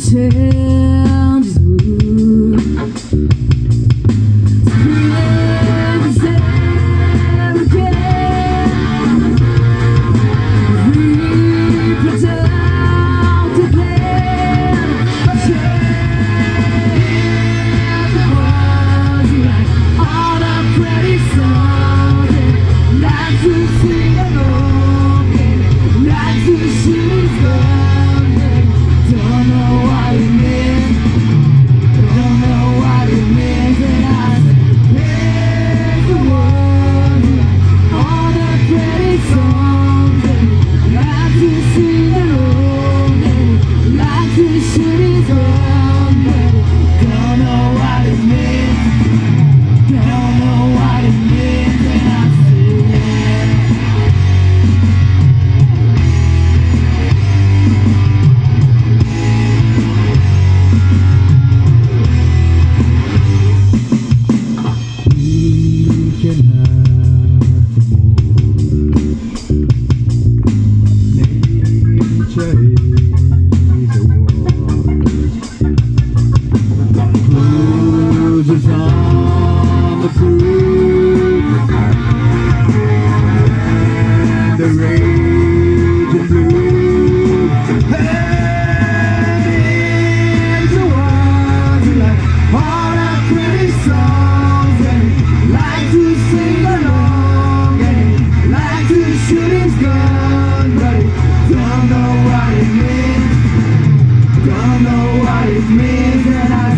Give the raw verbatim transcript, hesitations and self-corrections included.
changes mood. Spring is there again. Reproductive land. Change the world like all the pretty songs. Like to sing along, like to shoot his gun. Don't know what it means, don't know what it means. And I praise the world like all the pretty songs. Like to sing along, like to shoot his gun. Don't know what it means, don't know what it means. And I can have more. Nature is a war. Cruises on the cruise, and the rage and blue. And it's a world like all our pretty songs, and like to sing along, and like to shoot his gun, but he don't know what it means, don't know what it means. And I